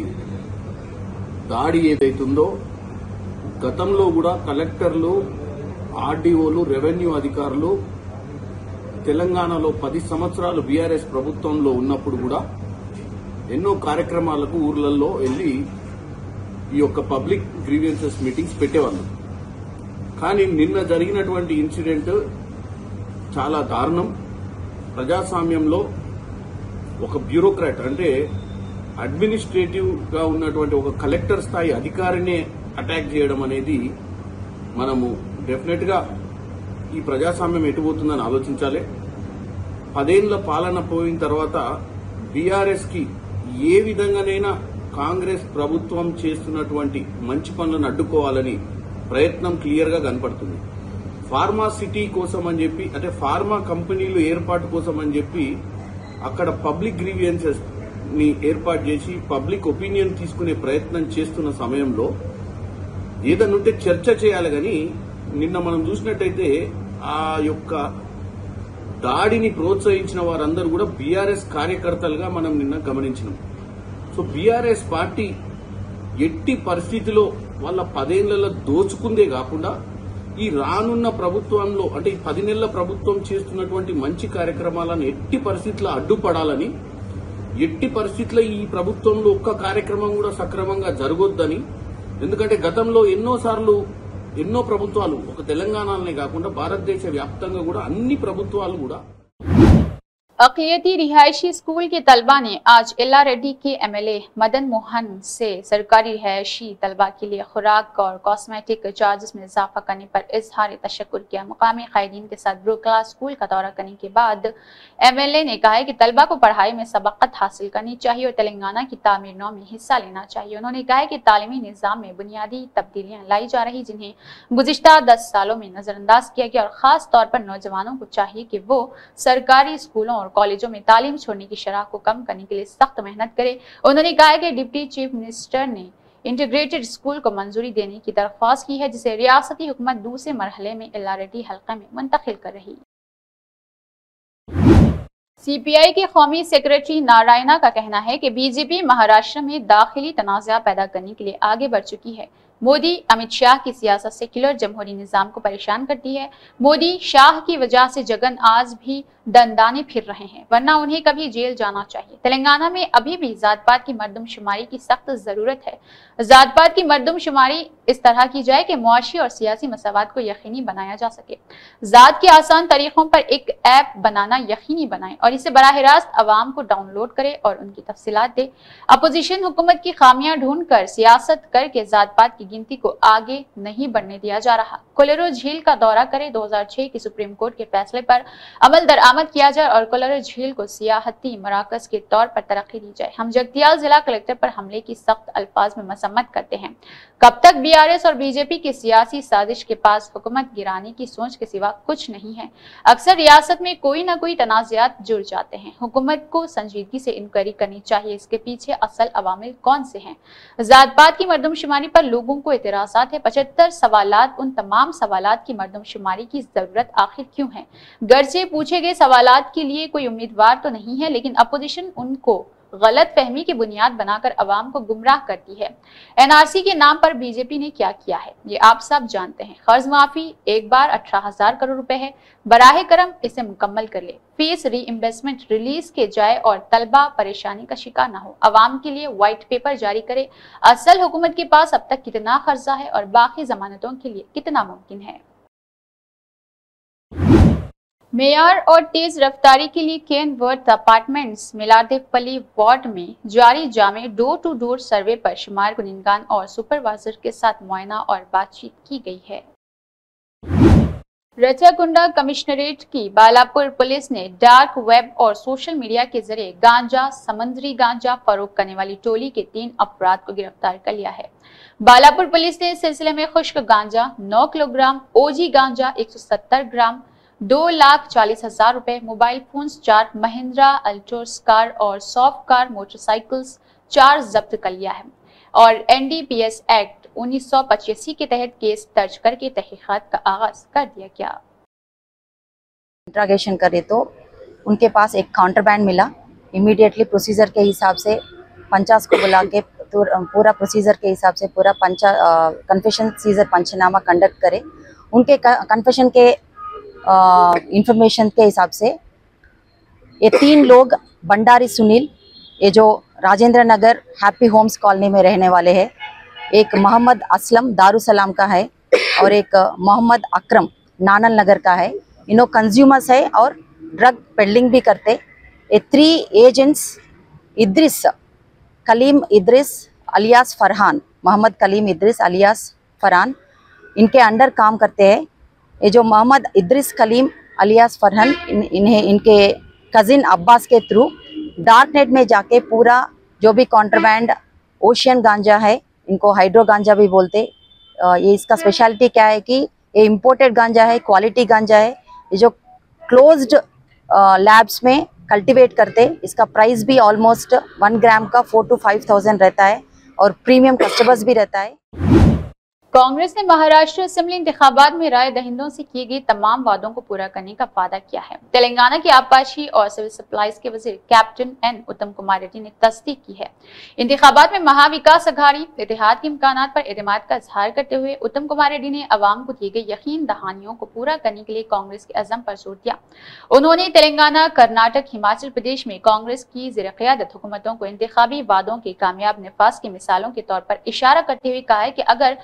దాడి ఏదైతుందో గతంలో కూడా కలెక్టర్లు, ఆర్డీఓలు, రెవెన్యూ అధికారులు తెలంగాణలో 10 సంవత్సరాలు బీఆర్ఎస్ ప్రభుత్వంలో ఉన్నప్పుడు కూడా ఎన్నో కార్యక్రమాలకు ఊర్లలో వెళ్లి ఈ యొక్క పబ్లిక్ గ్రీవియన్సెస్ మీటింగ్స్ పెట్టేవాళ్ళు. కానీ నిన్న జరిగినటువంటి ఇన్సిడెంట్ చాలా దారుణం. ప్రజాస్వామ్యంలో ఒక బ్యూరోక్రాట్ అంటే అడ్మినిస్ట్రేటివ్ గా ఉన్నటువంటి ఒక కలెక్టర్ స్థాయి అధికారినే అటాక్ చేయడం అనేది మనము డెఫినెట్ గా ఈ ప్రజాస్వామ్యం ఎటుపోతుందని ఆలోచించాలి. 10 ఏళ్ల పాలన పోయిన తర్వాత బీఆర్ఎస్ కి ఏ విధంగానైనా కాంగ్రెస్ ప్రభుత్వం చేస్తున్నటువంటి మంచి పనులను అడ్డుకోవాలని ప్రయత్నం క్లియర్ గా కనపడుతుంది. ఫార్మా సిటీ కోసం అని చెప్పి, అంటే ఫార్మా కంపెనీలు ఏర్పాటు కోసం అని చెప్పి అక్కడ పబ్లిక్ గ్రీవియన్సెస్ ని ఏర్పాటు చేసి పబ్లిక్ ఒపీనియన్ తీసుకునే ప్రయత్నం చేస్తున్న సమయంలో ఏదన్నుంటే చర్చ చేయాలి. కానీ నిన్న మనం చూసినట్టయితే ఆ యొక్క దాడిని ప్రోత్సహించిన వారందరూ కూడా బీఆర్ఎస్ కార్యకర్తలుగా మనం నిన్న గమనించినాం. సో బీఆర్ఎస్ పార్టీ ఎట్టి పరిస్థితిలో వాళ్ళ 10 ఏళ్లలో దోచుకుందే కాకుండా ఈ రానున్న ప్రభుత్వంలో అంటే ఈ 10 నెలల ప్రభుత్వం చేస్తున్నటువంటి మంచి కార్యక్రమాలను ఎట్టి పరిస్థితుల్లో అడ్డుపడాలని, ఎట్టి పరిస్థితుల్లో ఈ ప్రభుత్వంలో ఒక్క కార్యక్రమం కూడా సక్రమంగా జరగొద్దని. ఎందుకంటే గతంలో ఎన్నో ప్రభుత్వాలు ఒక తెలంగాణనే కాకుండా భారతదేశ వ్యాప్తంగా కూడా అన్ని ప్రభుత్వాలు కూడా अक़लियती रिहायशी स्कूल के तलबा ने आज एल्लारेड्डी के एमएलए मदन मोहन से सरकारी रिहायशी तलबा के लिए खुराक और कॉस्मेटिक चार्जेस में इजाफा करने पर इजहार तशक्कुर किया। मुकामी कायदीन के साथ ब्रू क्लास स्कूल का दौरा करने के बाद एमएलए ने कहा है कि तलबा को पढ़ाई में सबक़त हासिल करनी चाहिए और तेलंगाना की तामीर नौ में हिस्सा लेना चाहिए। उन्होंने कहा है कि तालीमी निज़ाम में बुनियादी तब्दीलियां लाई जा रही जिन्हें गुज़िश्ता 10 सालों में नजरअंदाज किया गया और खास तौर पर नौजवानों को चाहिए कि वो सरकारी स्कूलों और कॉलेजों में तालीम छोड़ने की शरह को कम करने के लिए सख्त मेहनत करे। उन्होंने कहा कि डिप्टी चीफ मिनिस्टर ने इंटीग्रेटेड स्कूल को मंजूरी देने की दरख्वास्त की है, जिसे रियासती हुकूमत दूसरे मरहले में एल्लारेड्डी हल्का में मुंतकिल कर रही। सीपीआई के कौमी सेक्रेटरी नारायणा का कहना है कि बीजेपी महाराष्ट्र में दाखिली तनाज़ा पैदा करने के लिए आगे बढ़ चुकी है। मोदी अमित शाह की सियासत सेक्युलर जमहूरी निजाम को परेशान करती है। मोदी शाह की वजह से जगन आज भी दंदाने फिर रहे हैं, वरना उन्हें कभी जेल जाना चाहिए। तेलंगाना में अभी भी जात पात की मर्दमशुमारी की सख्त जरूरत है। जात पात की मर्दमशुमारी इस तरह की जाए कि मुआशी और सियासी मसावत को यकीनी बनाया जा सके। जात के आसान तरीकों पर एक ऐप बनाना यकीनी बनाए और इसे बराह रास्त अवाम को डाउनलोड करे और उनकी तफसीलात दे। अपोजिशन हुकूमत की खामियां ढूंढ कर सियासत करके जात पात की गिनती को आगे नहीं बढ़ने दिया जा रहा। कोलेरो झील का दौरा करे, 2006 की सुप्रीम कोर्ट के फैसले पर अमल दरामद किया जाए और कोलेरो झील को सियाहती मराकज के तौर पर तरक्की दी जाए। हम जगतियाल जिला कलेक्टर पर हमले की सख्त अल्फाज में मसम्मत करते हैं। कब तक बीआरएस और बीजेपी की सियासी साजिश के पास हुकूमत गिराने की सोच के सिवा कुछ नहीं है। अक्सर रियासत में कोई न कोई तनाज़ात जुड़ जाते हैं। हुकूमत को संजीदगी से इंक्वायरी करनी चाहिए, इसके पीछे असल अवामिल कौन से हैं। जात पात की मर्दमशुमारी पर लोगों को एतराज़ात है। 75 सवालात, उन तमाम सवालात की मर्दमशुमारी की जरूरत आखिर क्यों है? गर्चे पूछे गए सवालात के लिए कोई उम्मीदवार तो नहीं है, लेकिन अपोजिशन उनको गलत फहमी की बुनियाद बनाकर अवाम को गुमराह करती है। एनआरसी के नाम पर बीजेपी ने क्या किया है ये आप सब जानते हैं। कर्ज माफी एक बार 18,000 करोड़ रुपए है, बराहे करम इसे मुकम्मल कर ले। फीस रीइंबर्समेंट रिलीज के जाए और तलबा परेशानी का शिकार न हो। अवाम के लिए व्हाइट पेपर जारी करे। असल हुकूमत के पास अब तक कितना खर्चा है और बाकी जमानतों के लिए कितना मुमकिन है। मेयर और तेज रफ्तारी के लिए Kenworth apartments Miladepalli ward में जारी जामे डोर टू डोर सर्वे पर शुमार गुनिनगान और सुपरवाइजर के साथ मुआयना और बातचीत की गई है। रचाकुंडा कमिश्नरेट की बालापुर पुलिस ने डार्क वेब और सोशल मीडिया के जरिए गांजा, समुद्री गांजा फरोख्त करने वाली टोली के 3 अपराध को गिरफ्तार कर लिया है। बालापुर पुलिस ने इस सिलसिले में खुश्क गांजा 9 किलोग्राम, ओजी गांजा 170 ग्राम, 2,40,000 रुपए, mobile phones 4, Mahindra Altos car और सॉफ्ट कार मोटरसाइकिल्स 4 जब्त कर लिया है और एनडीपीएस एक्ट 1985 के तहत केस दर्ज करके तहकीकात का आगाज कर दिया गया। इंट्रागेशन करे तो उनके पास एक काउंटरबैंड मिला। इमीडिएटली प्रोसीजर के हिसाब से पंचास को बुला के पूरा प्रोसीजर के हिसाब से पूरा कन्फेशन सीजर पंचनामा कंडक्ट करे। उनके कन्फेशन के इंफॉर्मेशन के हिसाब से ये 3 लोग भंडारी सुनील, ये जो Rajendra Nagar happy homes colony में रहने वाले हैं, एक मोहम्मद असलम दारुसलाम का है और एक मोहम्मद अकरम नानल नगर का है। इन्हों कंज्यूमर्स है और ड्रग पेडलिंग भी करते। ये 3 agents Idris Kaleem Idris alias Farhan, Mohammed Kaleem Idris alias Farhan, इनके अंडर काम करते हैं। ये जो मोहम्मद इद्रिस कलीम अलियास फरहान इन्हें इनके कज़िन अब्बास के थ्रू डार्क नेट में जाके पूरा जो भी कॉन्ट्रबैंड ओशियन गांजा है, इनको हाइड्रो गांजा भी बोलते। ये इसका स्पेशलिटी क्या है कि ये इम्पोर्टेड गांजा है, क्वालिटी गांजा है। ये जो क्लोज्ड लैब्स में कल्टीवेट करते, इसका प्राइस भी ऑलमोस्ट 1 ग्राम का 4,000 to 5,000 रहता है और प्रीमियम कस्टमर्स भी रहता है। कांग्रेस ने महाराष्ट्र असेंबली इंतखाबात में राय दहिंदों से किए गए तमाम वादों को पूरा करने का वादा किया है। तेलंगाना के आबपाशी और सिविल सप्लाईज के वजीर कैप्टन एन उत्तम कुमार रेड्डी ने तस्दीक की है। इंतखाबात में महाविकास अघाड़ी इत्तेहाद के इम्कानात पर एतमाद का इजहार करते हुए उत्तम कुमार रेड्डी ने अवाम को दिए गए यकीन दहानियों को पूरा करने के लिए कांग्रेस के अज़म पर जोर दिया। उन्होंने तेलंगाना, कर्नाटक, हिमाचल प्रदेश में कांग्रेस की ज़ेर-क़यादत हुकूमतों को इंतखाबी वादों के कामयाब नफाज की मिसालों के तौर पर इशारा करते हुए कहा है कि अगर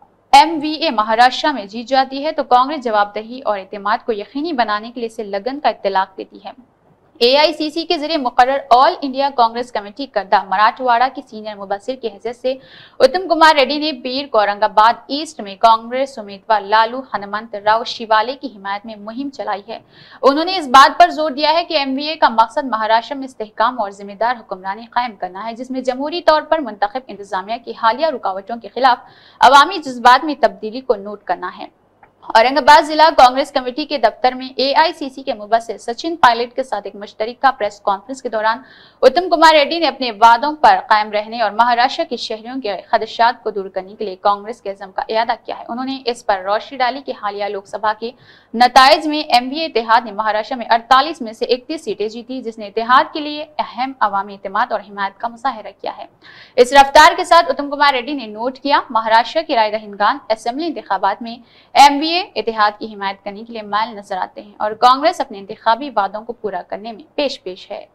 MVA महाराष्ट्र में जीत जाती है तो कांग्रेस जवाबदेही और एतमाद को यकीनी बनाने के लिए इसे लगन का इत्तलाक देती है। AICC के जरिए मुकर्रर ऑल इंडिया कांग्रेस कमेटी करदा मराठवाड़ा की सीनियर मुबस्सिर की हैसियत से उत्तम कुमार रेड्डी ने पीर को औरंगाबाद ईस्ट में कांग्रेस उम्मीदवार लालू हनुमंत राव शिवाले की हिमायत में मुहिम चलाई है। उन्होंने इस बात पर जोर दिया है कि MVA का मकसद महाराष्ट्र में इस्तेहकाम और जिम्मेदार हुक्मरानी कायम करना है, जिसमें जमहूरी तौर पर मुंतखब इंतजामिया की हालिया रुकावटों के खिलाफ अवामी जज्बात में तब्दीली को नोट करना है। औरंगाबाद जिला कांग्रेस कमेटी के दफ्तर में AICC के मुबस्सिर सचिन पायलट के साथ एक मुश्तरका प्रेस कॉन्फ्रेंस के दौरान उत्तम कुमार रेड्डी ने अपने वादों पर कायम रहने और महाराष्ट्र के शहरियों के खदशात को दूर करने के लिए कांग्रेस के अज़म का इयादा किया है। उन्होंने इस पर रोशनी डाली कि हालिया लोकसभा के नताइज में MVA इत्तेहाद ने महाराष्ट्र में 48 में से 31 सीटें जीती, जिसने इत्तेहाद के लिए अहम अवामी एतमाद और हिमायत का मुजाहिरा किया है। इस रफ्तार के साथ उत्तम कुमार रेड्डी ने नोट किया, महाराष्ट्र के राय दहिंदगान असेंबली इंतखाबात में MVA इत्तेहाद की हिमायत करने के लिए मायल नजर आते हैं और कांग्रेस अपने इंतखाबी वादों को पूरा करने में पेश है।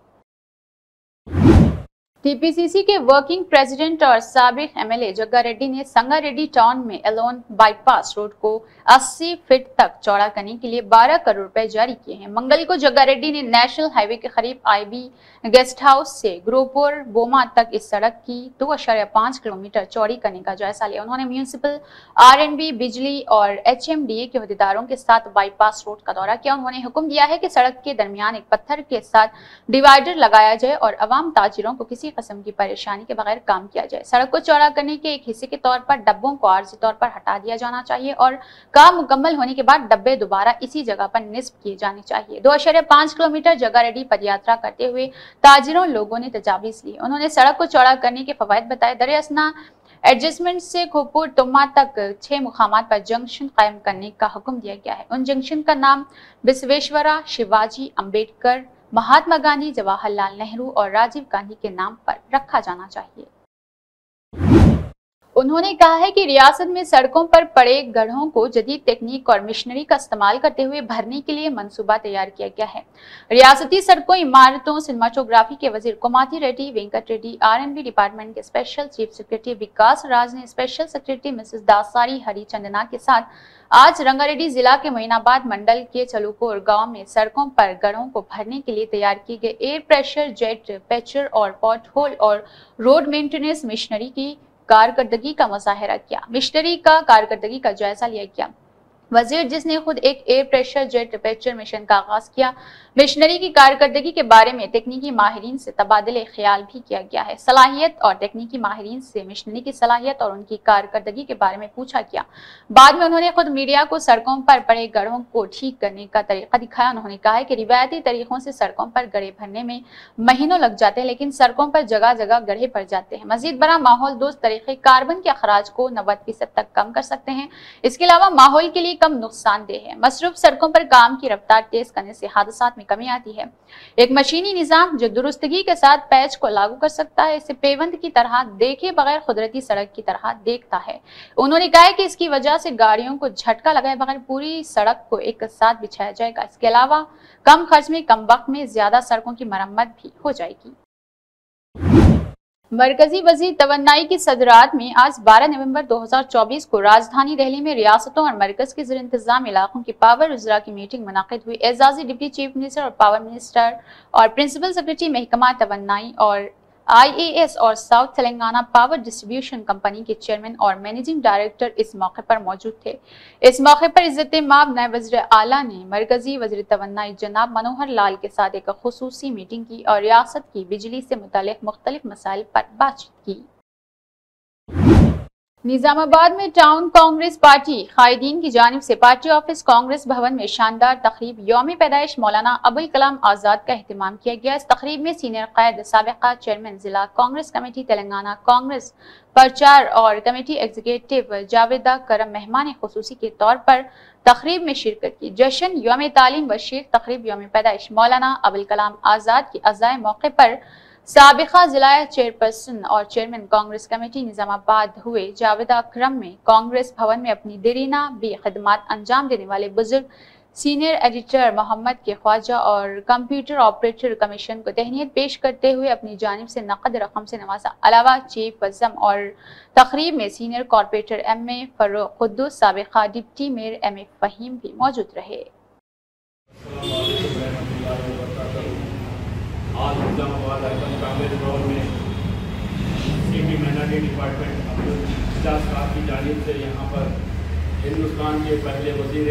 TPCC के वर्किंग प्रेसिडेंट और साबिक MLA जग्गा रेड्डी ने संगारेड्डी टाउन में एलोन बाईपास रोड को 80 फीट तक चौड़ा करने के लिए 12 करोड़ रुपए जारी किए हैं। मंगल को जग्गा रेड्डी ने नेशनल हाईवे के करीब IB गेस्ट हाउस से ग्रोपुर बोमा तक इस सड़क की 2.5 किलोमीटर चौड़ी करने का जायजा लिया। उन्होंने म्यूनिसिपल RNB, बिजली और HMDA के अहदेदारों के साथ बाईपास रोड का दौरा किया। उन्होंने हुक्म दिया है कि सड़क के दरमियान एक पत्थर के साथ डिवाइडर लगाया जाए और अवाम ताजिरों को किसी किस्म की परेशानी के बगैर काम किया जाए। सड़क को चौड़ा करने के एक हिस्से के तौर पर डब्बों को आर्जी तौर पर हटा दिया जाना चाहिए और काम मुकम्मल होने के बाद डब्बे दोबारा इसी जगह पर निस्ब किए जाने चाहिए। 2.5 किलोमीटर जग्गा रेड्डी पदयात्रा करते हुए ताजिरों लोगों ने तजावीज ली। उन्होंने सड़क को चौड़ा करने के फवायद बताए। दरियासना एडजस्टमेंट से खोपुर तुम्मा तक 6 मुकामात पर जंक्शन कायम करने का हुक्म दिया गया है। उन जंक्शन का नाम बिस्वेश्वरा, शिवाजी, अंबेडकर, महात्मा गांधी, जवाहरलाल नेहरू और राजीव गांधी के नाम पर रखा जाना चाहिए। उन्होंने कहा है कि रियासत में सड़कों पर पड़े गड्ढों को जदीद टेक्निक और मशीनरी का इस्तेमाल करते हुए भरने के लिए मंसूबा तैयार किया गया है। रियासती सड़कों, इमारतों, सिनेमाटोग्राफी के वजीर कोमाती रेड्डी वेंकट रेड्डी, RNB डिपार्टमेंट के special chief secretary Vikas Raj ने special secretary Mrs Dasari Harichandana के साथ आज रंगारेड्डी जिला के मोइनाबाद मंडल के चलुकोर गांव में सड़कों पर गड्ढों को भरने के लिए तैयार किए गए एयर प्रेशर जेट पैचर और पॉट होल और रोड मेंटेनेंस मशीनरी की कारकर्दगी का मुजाहिरा किया। मिशनरी का कारकर्दगी का जायजा लिया गया। वजीर जिसने खुद एक air pressure jet patcher mission का आगाज किया। मिशनरी की कारकर्दगी के बारे में तकनीकी माहिरीन से तबादले ख्याल भी किया गया है। सलाहियत और तकनीकी माहिरीन से मिशनरी की सलाहियत और उनकी कारकर्दगी के बारे में पूछा गया। बाद में उन्होंने खुद मीडिया को सड़कों पर पड़े गड्ढों को ठीक करने का तरीका दिखाया। उन्होंने कहा है कि रिवायती तरीकों से सड़कों पर गड्ढे भरने में महीनों लग जाते हैं, लेकिन सड़कों पर जगह जगह गड्ढे भर जाते हैं। मजीद बड़ा माहौल दोस्त तरीके कार्बन के अखराज को 90% तक कम कर सकते हैं। इसके अलावा माहौल के लिए कम नुकसानदेह है। मसरूफ सड़कों पर काम की रफ्तार तेज करने से हादसात में कमी आती है। एक मशीनी निजाम जो दुरुस्तगी के साथ पैच को लागू कर सकता है, इसे पेवंद की तरह देखे बगैर कुदरती सड़क की तरह देखता है। उन्होंने कहा कि इसकी वजह से गाड़ियों को झटका लगाए बगैर पूरी सड़क को एक साथ बिछाया जाएगा। इसके अलावा कम खर्च में कम वक्त में ज्यादा सड़कों की मरम्मत भी हो जाएगी। मरकजी वजीर तवन्नाई की सदरात में आज 12 नवंबर 2024 को राजधानी दिल्ली में रियासतों और मरकज के ज़ेर इंतजाम इलाकों की पावर वज़रा की मीटिंग मुनाकिद हुई। एजाजी डिप्टी चीफ मिनिस्टर और पावर मिनिस्टर और प्रिंसिपल सेक्रेटरी महकमा तवन्नाई और IAS और south Telangana power distribution company के चेयरमैन और मैनेजिंग डायरेक्टर इस मौके पर मौजूद थे। इस मौके पर इज्जत-ए-माब नायब वज़ीर आला ने मरकजी वज़ीर तवन्नाई जनाब मनोहर लाल के साथ एक खुसूसी मीटिंग की और रियासत की बिजली से मुताल्लिक़ मुख्तलिफ मसाइल पर बातचीत की। निजामाबाद में टाउन कांग्रेस पार्टी कायदीन की जानिब से पार्टी ऑफिस कांग्रेस भवन में शानदार तकरीब यौम पैदाइश मौलाना अबुल कलाम आजाद का एहतमाम किया गया। इस तकरीब में सीनियर कायद, साबिका चेयरमैन जिला कांग्रेस कमेटी तेलंगाना कांग्रेस प्रचार और कमेटी एग्जीक्यूटिव जावेदा करम मेहमान खुसूसी के तौर पर तकरीब में शिरकत की। जश्न यौम तालीम व शेख तकरीब यौम पैदाइश मौलाना अबुल कलाम आजाद की अज़ाए मौके पर साबिका जिला चेयरपर्सन और चेयरमैन कांग्रेस कमेटी निजामाबाद हुए। जावेदा अकरम में कांग्रेस भवन में अपनी देरीना भी खिदमत अंजाम देने वाले बुजुर्ग सीनियर एडिटर मोहम्मद के ख्वाजा और कंप्यूटर ऑपरेटर कमीशन को तहनीत पेश करते हुए अपनी जानिब से नकद रकम से नवाजा। अलावा चीफ वज़म और तकरीब में senior corporator MA Farooq Quddus, साबिका डिप्टी मेयर MA फहीम भी मौजूद रहे। आज निजामाबाद अर्बन कांग्रेस भवन में city minority department Abdul Ejaz साहब की जानिब से यहाँ पर हिंदुस्तान के पहले वज़ीर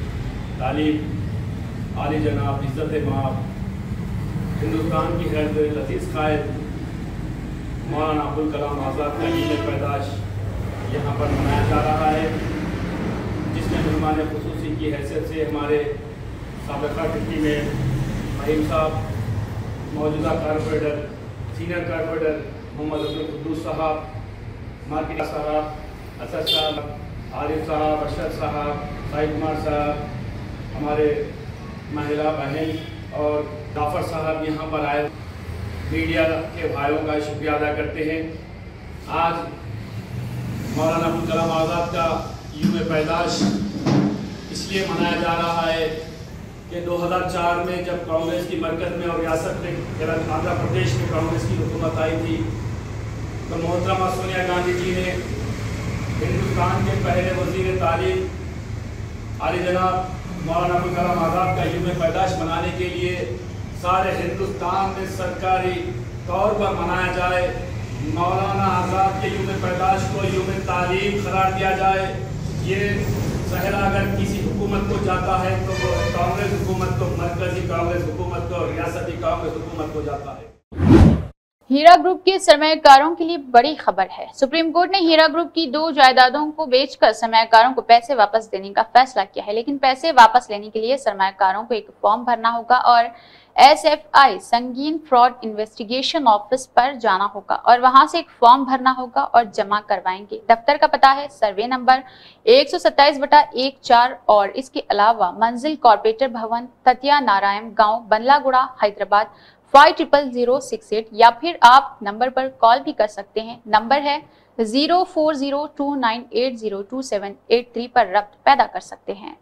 तालीम आली जनाब इज्जत-ए-माब हिंदुस्तान की हैरत लतीफ़ कायद मौलाना अबुल कलाम आज़ाद का यौम पैदाइश यहाँ पर मनाया जा रहा है, जिसमें मेहमान खुसूसी की हैसियत से हमारे साबिका डिप्टी मेयर फहीम साहब, मौजूदा corporator senior corporator Mohammed Abdul Quddus साहब, मार्केटिंग साहब, असद साहब, आरिफ साहब, अरशद साहब, साहिब कुमार साहब, हमारे महिला बहन और जाफर साहब यहाँ पर आए। मीडिया के भाइयों का शुक्रिया अदा करते हैं। आज मौलाना अबुल कलाम आज़ाद का यौम पैदाइश इसलिए मनाया जा रहा है कि 2004 में जब कांग्रेस की मरकज़ में और रियासत में आंध्र प्रदेश में कांग्रेस की हुकूमत आई थी, तो मोहतरमा सोनिया गांधी जी ने हिंदुस्तान के पहले वज़ीर तालीम आली जनाब मौलाना अबुल कलाम आज़ाद का यौम पैदाइश मनाने के लिए सारे हिंदुस्तान में सरकारी तौर पर मनाया जाए, मौलाना आज़ाद के यौम पैदाइश को यौम तालीम करार दिया जाए। ये सहरा अगर किसी हुकूमत को जाता है तो वो कांग्रेस हुकूमत को, मरकजी कांग्रेस हुकूमत को, रियासती कांग्रेस हुकूमत को जाता है। हीरा ग्रुप के सरमायाकारों के लिए बड़ी खबर है। सुप्रीम कोर्ट ने हीरा ग्रुप की 2 जायदादों को बेचकर सरमायाकारों को पैसे वापस देने का फैसला किया है, लेकिन पैसे वापस लेने के लिए सरमायाकारों को एक फॉर्म भरना होगा और SFI संगीन फ्रॉड इन्वेस्टिगेशन ऑफिस पर जाना होगा और वहां से एक फॉर्म भरना होगा और जमा करवाएंगे। दफ्तर का पता है सर्वे नंबर 127/14 और इसके अलावा मंजिल कॉर्पोरेटर भवन, ततिया नारायण गांव, बंदलागुड़ा, हैदराबाद 500068, या फिर आप नंबर पर कॉल भी कर सकते हैं। नंबर है 0402980278 पर रब्त पैदा कर सकते हैं।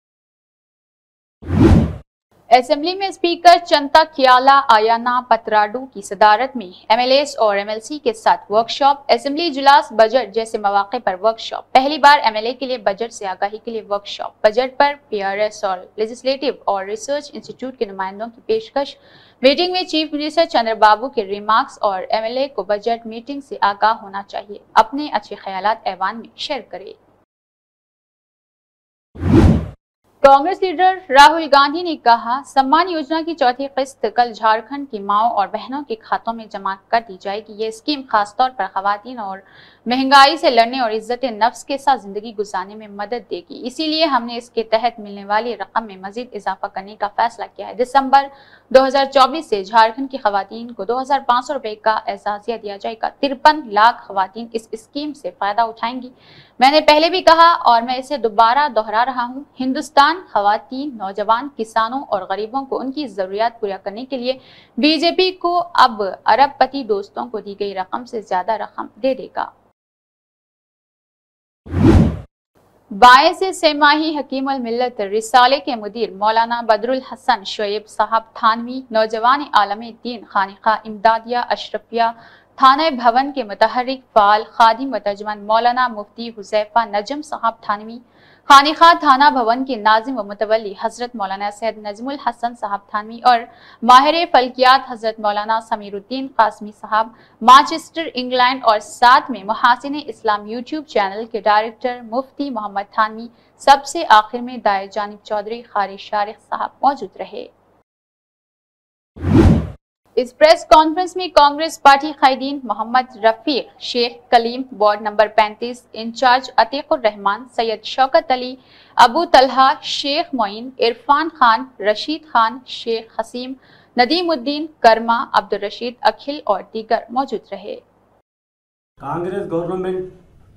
असेंबली में स्पीकर चंता कियाला आयाना पतराडू की सदारत में MLAs और MLC के साथ वर्कशॉप, असेंबली इजलास, बजट जैसे मौके पर वर्कशॉप। पहली बार MLA के लिए बजट से आगाही के लिए वर्कशॉप, बजट पर PRS और लेजिस्लेटिव और रिसर्च इंस्टीट्यूट के नुमाइंदों की पेशकश। मीटिंग में चीफ मिनिस्टर चंद्रबाबू के रिमार्क्स और MLA को बजट मीटिंग से आगाह होना चाहिए। अपने अच्छे ख्यालात ऐवान में शेयर करें। कांग्रेस लीडर राहुल गांधी ने कहा, सम्मान योजना की चौथी किस्त कल झारखंड की माओं और बहनों के खातों में जमा कर दी जाएगी। ये स्कीम खासतौर पर खवातीन और महंगाई से लड़ने और इज्जत नफ्स के साथ जिंदगी गुजारने में मदद देगी। इसीलिए हमने इसके तहत मिलने वाली रकम में मजीद इजाफा करने का फैसला किया है। दिसंबर 2024 से झारखंड की खवातीन को 2500 रुपए का एजाजिया दिया जाएगा। 53 लाख खवातीन इस स्कीम से फायदा उठाएंगी। मैंने पहले भी कहा और मैं इसे दोबारा दोहरा रहा हूँ, हिंदुस्तान खवातीन, नौजवान, किसानों और गरीबों को उनकी जरूरियात पूरा करने के लिए बीजेपी को अब अरबपति दोस्तों को दी गई रकम से ज्यादा रकम दे देगा। बाएं से सेमाही हकीमुल मिल्लत रिसाले के मुदीर मौलाना बदरुल हसन शोएब साहब थानवी, नौजवान आलमे दीन खानिका इमदादिया अशरफिया थाना भवन के मुतहर्रिक फाल खादिम व तर्जुमान मौलाना मुफ्ती हुजैफा नजम साहब थानवी, खानिका थाना भवन के नाजिम व मुतवल्ली हजरत मौलाना सैयद नजमुल हसन साहब थानवी और माहिर फल्कियात हजरत मौलाना समीरुद्दीन कासमी साहब मैनचेस्टर इंग्लैंड और साथ में मुहासिन इस्लाम यूट्यूब चैनल के डायरेक्टर मुफ्ती मोहम्मद थानवी, सबसे आखिर में दायर जानिब चौधरी खारिज शारिक साहब मौजूद रहे। इस प्रेस कॉन्फ्रेंस में कांग्रेस पार्टी कायदीन Mohammed Rafeeq, Sheikh Kaleem, ward number 35 incharge Atiqur Rahman, Syed Shaukat Ali, Abu Talha, Sheikh Moin, Irfan Khan, Rasheed Khan, Sheikh Haseem, Nadeemuddin, Karma, Abdul Rasheed, Akhil और दीगर मौजूद रहे। कांग्रेस गवर्नमेंट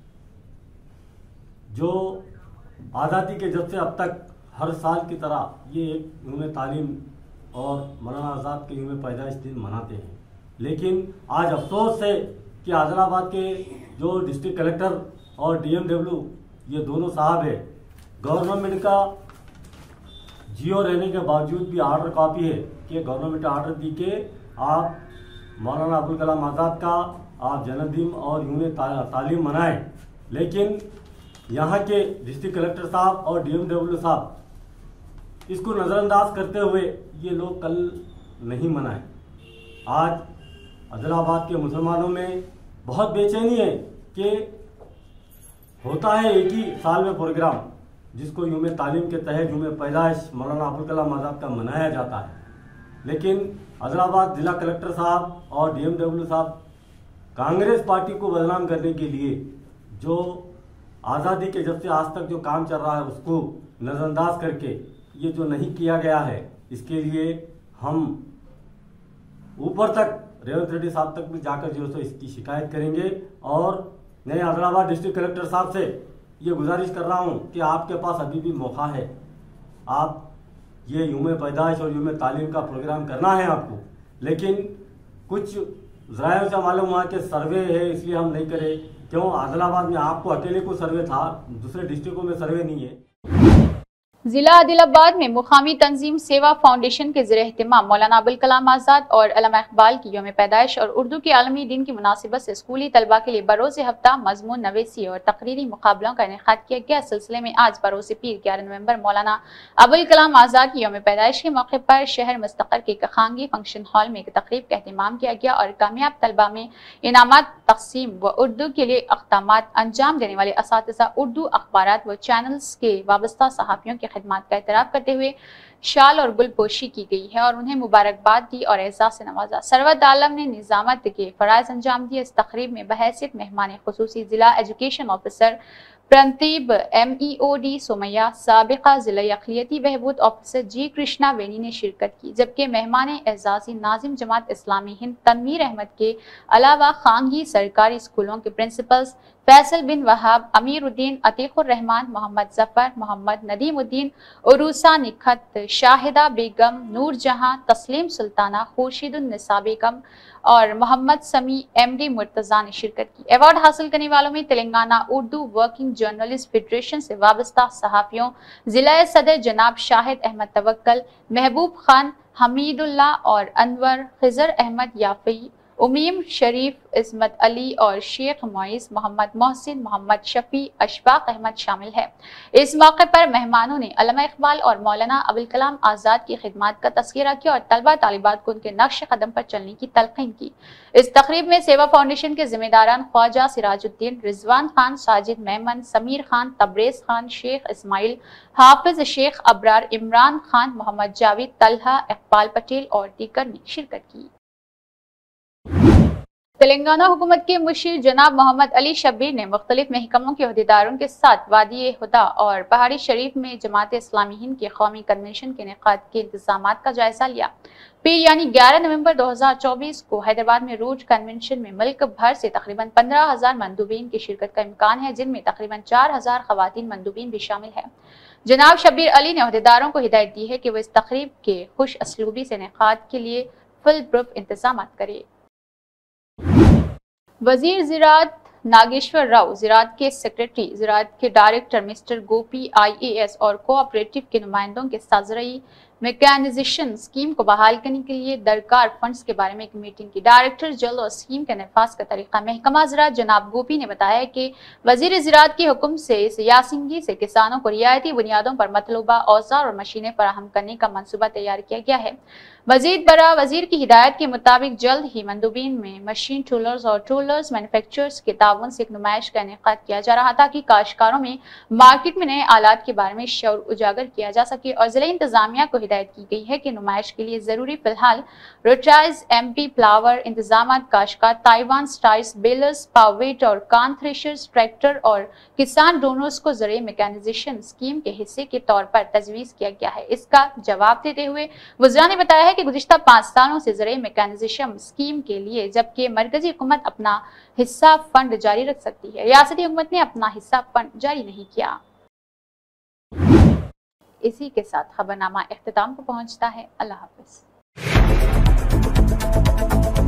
जो आज़ादी के जब से अब तक हर साल की तरह ये एक यूम तालीम और मौलाना आज़ाद के यूम पैदाइश दिन मनाते हैं, लेकिन आज अफसोस है कि आदिलाबाद के जो डिस्ट्रिक्ट कलेक्टर और DMW ये दोनों साहब है, गवर्नमेंट का जियो रहने के बावजूद भी ऑर्डर कॉपी है कि गवर्नमेंट ऑर्डर दी के आप मौलाना अबुल कलाम आज़ाद का आप जन्मदिन और यूम तालीम मनाएं, लेकिन यहाँ के डिस्ट्रिक्ट कलेक्टर साहब और DMW साहब इसको नज़रअंदाज करते हुए ये लोग कल नहीं मनाए। आज आदिलाबाद के मुसलमानों में बहुत बेचैनी है कि होता है एक ही साल में प्रोग्राम जिसको यूम तालीम के तहत यूम पैदाइश मौलाना अबुल कलाम आज़ाद का मनाया जाता है, लेकिन आदिलाबाद जिला कलेक्टर साहब और DMW साहब कांग्रेस पार्टी को बदनाम करने के लिए जो आज़ादी के जब से आज तक जो काम चल रहा है उसको नज़रअंदाज करके ये जो नहीं किया गया है, इसके लिए हम ऊपर तक रेवंत रेड्डी साहब तक भी जाकर जो है इसकी शिकायत करेंगे। और नए आदिलाबाद डिस्ट्रिक्ट कलेक्टर साहब से ये गुजारिश कर रहा हूँ कि आपके पास अभी भी मौका है, आप ये यूम पैदाइश और यूम तालीम का प्रोग्राम करना है आपको, लेकिन कुछ ज़रायों से मालूम हुआ कि सर्वे है इसलिए हम नहीं करें। क्यों? आदिलाबाद में आपको अकेले को सर्वे था, दूसरे डिस्ट्रिक्टों में सर्वे नहीं है। जिला आदिलाबाद में मुकामी तंजीम सेवा फाउंडेशन के ज़रिए एहतिमाम मौलाना अबुल कलाम आज़ाद और अल्लामा इकबाल की यौम पैदाइश और उर्दू के आलमी दिन की मुनासिबत से स्कूली तलबा के लिए बरोज़ हफ्ता मजमून नवेसी और तकरीरी मुकाबलों का इनेकाद किया गया। सिलसिले में आज बरोज़ पीर 11 नवंबर मौलाना अबुल कलाम आज़ाद की यौम पैदाइश के मौके पर शहर मुस्तक़र के कखांगी फंक्शन हॉल में एक तकरीब का एहतिमाम किया गया और कामयाब तलबा में इनामात तकसीम व उर्दू के लिए अक़दामात अंजाम देने वाले असातिज़ा, उर्दू अखबारात व चैनल्स के वाबस्ता सहाफ़ियों के खिदमात का एतराफ़ करते हुए शाल और गुलपोशी की गई है और उन्हें मुबारकबाद दी और एजाज़ से नवाजा। सरवत आलम ने निज़ामत के फ़राइज़ अंजाम दिए। इस तकरीब में बहैसियत मेहमान खुसूसी जिला education officer Prantib, MEOD Sumaiya, साबिका जिला अक़लियती बहबूद ऑफिसर G कृष्णा वेनी ने शिरकत की, जबकि मेहमान एजाज़ी नाजिम जमात इस्लामी हिंद तनवीर अहमद के अलावा खांगी सरकारी स्कूलों के प्रिंसिपल्स फैसल बिन वहाब, अमीरुद्दीन, अतीकुर रहमान, मोहम्मद जफर, मोहम्मद नदीमुद्दीन, उरूसा निखत, शाहिदा बेगम, नूर जहां, तस्लीम सुल्ताना, खुर्शीदुन्निसा बेगम और मोहम्मद समी MD मुर्तजा ने शिरकत की। अवार्ड हासिल करने वालों में Telangana Urdu working journalist federation से वाबस्ता सहाफ़ियों जिला सदर जनाब शाहिद अहमद तवक्कल, महबूब खान, हमीदुल्लाह और अनवर, खिजर अहमद याफी उमीम शरीफ, इस्मत अली और शेख मोइस, मोहम्मद मोहसिन, मोहम्मद शफी, अशफाक अहमद शामिल है। इस मौके पर मेहमानों ने अल्लामा इकबाल और मौलाना अबुल कलाम आजाद की खिदमत का तस्करा किया और तलबा तालिबात को उनके नक्श कदम पर चलने की तलकीन की। इस तकरीब में सेवा फाउंडेशन के जिम्मेदारान ख्वाजा सिराजुद्दीन, रिजवान खान, साजिद मेमन, समीर खान, तबरेज खान, शेख इस्माइल, हाफिज शेख अबरार, इमरान खान, मोहम्मद जावेद, तलहा, इकबाल पटेल और दीगर ने शिरकत की। तेलंगाना हुकूमत के मुशीर जनाब मोहम्मद अली शब्बीर ने मुख्तलिफ महकमों के अहदेदारों के साथ वादी हुदा और पहाड़ी शरीफ में जमात इस्लामी हिंद के कौमी कन्वेंशन के इनेकाद के इंतजाम का जायजा लिया। पीर यानी 11 नवंबर 2024 को हैदराबाद में रूज कन्वेंशन में मुल्क भर से तकरीबन 15,000 मंदूबीन की शिरकत का इम्कान है, जिनमें तकरीबन 4,000 खवातीन मंदूबीन भी शामिल है। जनाब शब्बीर अली ने अहदेदारों को हिदायत दी है कि वो इस तकरीब के खुश असलूबी से इनेकाद के लिए फुल प्रूफ इंतजाम करे। वजीर ज़राअत नागेश्वर राव, ज़राअत के सेक्रेटरी, ज़राअत के डायरेक्टर मिस्टर गोपी, IAS और कोऑपरेटिव के नुमाइंदों के साथ ज़राई मैकेनाइजेशन स्कीम को बहाल करने के लिए दरकार फंड्स के बारे में एक मीटिंग की। डायरेक्टर जल्द और स्कीम के नफाज का तरीका महकमा ज़राअत जनाब गोपी ने बताया कि वजीर ज़राअत के हुक्म से यासिंगी से किसानों को रियायती बुनियादों पर मतलूबा औजार और मशीनें फराहम करने का मनसूबा तैयार किया गया है। मजीद बरा वजीर की हिदायत के मुताबिक जल्द ही मंदूबीन में मशीन टूलर्स और टूलर्स मैन्युफैक्चरर्स के ताउन से एक नुमाइश का इनेकाद किया जा रहा था कि काश्तकारों में मार्केट में नए आलात के बारे में शऊर उजागर किया जा सके और जिला इंतजामिया को हिदायत की गई है कि नुमाइश के लिए जरूरी फिलहाल रोटाइज, MP प्लावर इंतजाम, काश्तकार, ताइवान स्टाइल्स, बेलर्स, पावेट और कान थ्रेशर्स, ट्रैक्टर और किसान डोनर्स को ज़रिए मैकेनाइजेशन स्कीम के हिस्से के तौर पर तजवीज़ किया गया है। इसका जवाब देते हुए वज़रा ने बताया है कि गुज़िश्ता 5 सालों से ज़रिए मैकेनाइजेशन स्कीम के लिए जबकि मरकजी हुकूमत अपना हिस्सा फंड जारी रख सकती है, रियासती हुकूमत ने अपना हिस्सा फंड जारी नहीं किया। इसी के साथ खबरनामा इख्तिताम को पहुंचता है। अल्लाह हाफ़िज़।